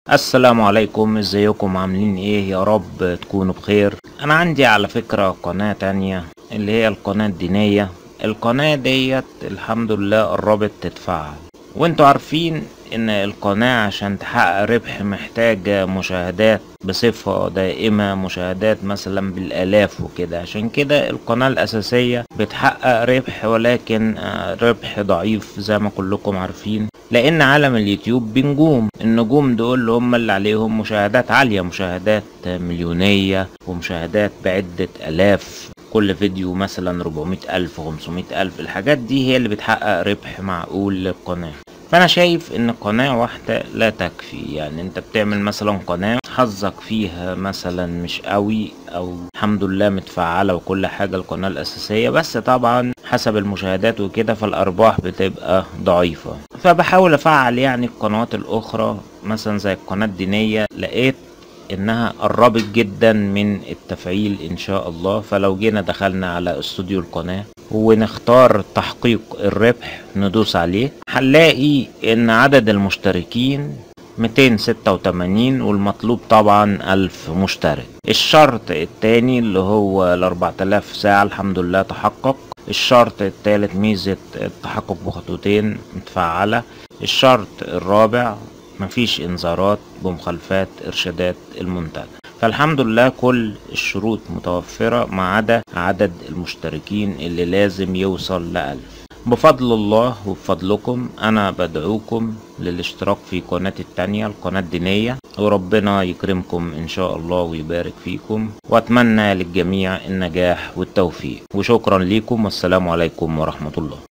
السلام عليكم، ازيكم؟ عاملين ايه؟ يا رب تكونوا بخير. انا عندي على فكرة قناة تانية اللي هي القناة الدينية. القناة ديت الحمد لله قربت تتفعل، وانتوا عارفين ان القناة عشان تحقق ربح محتاجة مشاهدات بصفة دائمة، مشاهدات مثلا بالالاف وكده. عشان كده القناة الاساسية بتحقق ربح، ولكن ربح ضعيف زي ما كلكم عارفين، لان عالم اليوتيوب بنجوم. النجوم دول هم اللي عليهم مشاهدات عالية، مشاهدات مليونية ومشاهدات بعدة الاف. كل فيديو مثلا 400,000 500,000. الحاجات دي هي اللي بتحقق ربح معقول للقناة. فانا شايف ان قناة واحدة لا تكفي. يعني انت بتعمل مثلا قناة حظك فيها مثلا مش قوي، او الحمد لله متفعلة وكل حاجة القناة الاساسية، بس طبعا حسب المشاهدات وكده فالارباح بتبقى ضعيفة. فبحاول افعل يعني القنوات الاخرى مثلا زي القناة الدينية، لقيت انها قربت جدا من التفعيل ان شاء الله. فلو جينا دخلنا على استوديو القناة ونختار تحقيق الربح ندوس عليه، هنلاقي ان عدد المشتركين 286، والمطلوب طبعا 1000 مشترك. الشرط التاني اللي هو ال4000 ساعة الحمد لله تحقق. الشرط التالت ميزة التحقق بخطوتين متفعلة. الشرط الرابع مفيش انذارات بمخالفات ارشادات المنتدى. فالحمد لله كل الشروط متوفرة ما عدا عدد المشتركين اللي لازم يوصل ل1000. بفضل الله وبفضلكم انا بدعوكم للاشتراك في قناتي التانية، القناة الدينية، وربنا يكرمكم ان شاء الله ويبارك فيكم، واتمنى للجميع النجاح والتوفيق. وشكرا لكم، والسلام عليكم ورحمة الله.